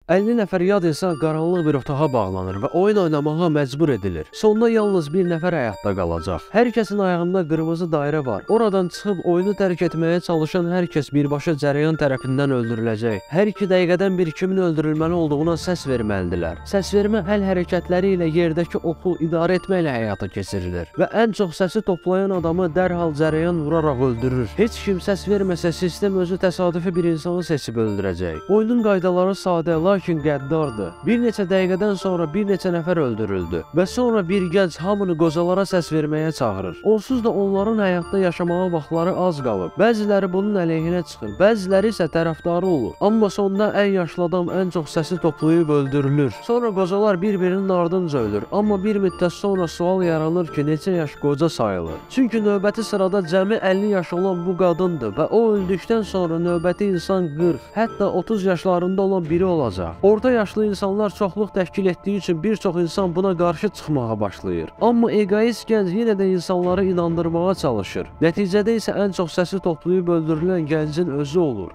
50 nəfər yad insan qaranlıq bir otağa bağlanır və oyun oynamağa məcbur edilir. Sonda yalnız bir nəfər həyatda qalacaq. Hər kəsin ayağında qırmızı dairə var. Oradan çıxıb oyunu tərk etməyə çalışan hər kəs birbaşa cərəyan tərəfindən öldürüləcək. Hər 2 dəqiqədən bir kimin öldürülməli olduğuna səs verməlidirlər. Səsvermə əl hərəkətləri ilə yerdəki oxu idarə etməklə həyata keçirilir və ən çox səsi toplayan adamı dərhal cərəyan vuraraq öldürür. Heç kim səs verməsə sistem özü təsadüfi bir insanı seçib öldürəcək. Oyunun qaydaları sadə, lakin qəddardır. Bir neçə dəqiqədən sonra bir neçə nəfər öldürüldü və sonra bir gənc hamını qocalara səs verməyə çağırır. Onsuz da onların həyatda yaşamağa vaxtları az qalıb. Bəziləri bunun əleyhinə çıxır, bəziləri isə tərəfdarı olur. Amma sonda ən yaşlı adam ən çox səsi toplayıb öldürülür. Sonra qocalar bir-birinin ardınca ölür. Amma bir müddət sonra sual yaranır ki, neçə yaş qoca sayılır? Çünki növbəti sırada cəmi 50 yaş olan bu qadındır və o öldükdən sonra növbəti insan 40, hətta 30 yaşlarında olan biri olacaq. Orta yaşlı insanlar çoxluq təşkil etdiyi üçün bir çox insan buna qarşı çıxmağa başlayır. Amma egoist gənc yenə də insanları inandırmağa çalışır. Nəticədə isə ən çox səsi toplayıb öldürülən gəncin özü olur.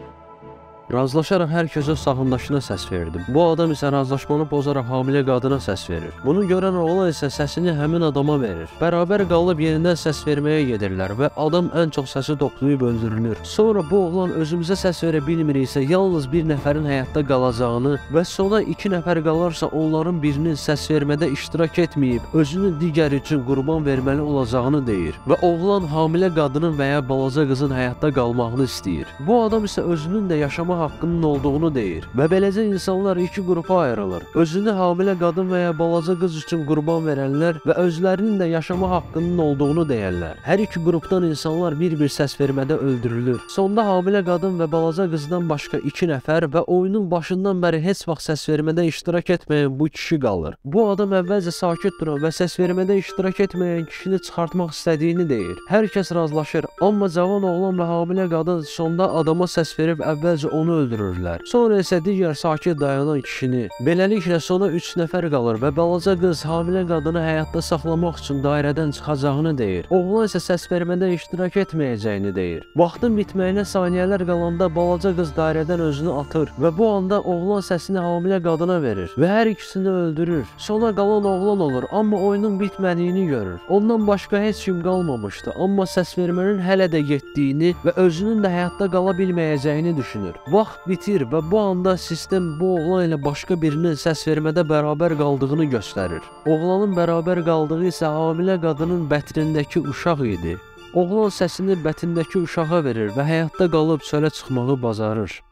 Razılaşaraq hər kəsə sağındaşına səs verdim. Bu adam isə razılaşmanı pozaraq hamilə qadına səs verir. Bunu görən oğlan isə səsini həmin adama verir. Bərabər qalıb yenidən səs verməyə gedirlər və adam ən çox səsi toplayıb öldürülür. Sonra bu oğlan özümüzə səs verə bilmiriksə yalnız bir nəfərin həyatda qalacağını və sona 2 nəfər qalarsa onların birinin səs vermədə iştirak etməyib özünü digəri üçün qurban verməli olacağını deyir və oğlan hamilə qadının və ya balaca qızın həyatda qalmağını istəyir. Bu adam isə özünün də yaşamaq haqqının olduğunu deyir və beləcə insanlar 2 qrupa ayrılır. Özünü hamilə qadın və ya balaca qız üçün qurban verənlər və özlərinin də yaşama haqqının olduğunu deyərlər. Hər 2 qrupdan insanlar bir-bir səs vermədə öldürülür. Sonda hamilə qadın və balaca qızdan başqa 2 nəfər və oyunun başından bəri heç vaxt səs vermədə iştirak etməyən bu kişi qalır. Bu adam əvvəlcə sakit duran və səs vermədə iştirak etməyən kişini çıxartmaq istədiyini deyir. Hər kəs razılaşır, amma cavan oğlan və hamilə qadın sonda adama səs verib əvvəlcə onu öldürürlər. Sonra isə digər sakit dayanan kişini. Beləliklə sona 3 nəfər qalır və balaca qız hamilə qadını həyatda saxlamaq üçün dairədən çıxacağını deyir. Oğlan isə səs vermədə iştirak etməyəcəyini deyir. Vaxtın bitməyinə saniyələr qalanda balaca qız dairədən özünü atır və bu anda oğlan səsini hamilə qadına verir və hər ikisini öldürür. Sona qalan oğlan olur, amma oyunun bitmədiyini görür. Ondan başqa heç kim qalmamışdı, amma səs vermənin hələ də getdiyini və özünün də həyatda qala bilməyəcəyini düşünür. Vaxt bitir və bu anda sistem bu oğlan ilə başqa birinin səs vermədə bərabər qaldığını göstərir. Oğlanın bərabər qaldığı isə hamilə qadının bətnindəki uşaq idi. Oğlan səsini bətnindəki uşağa verir və həyatda qalıb çölə çıxmağı bacarır.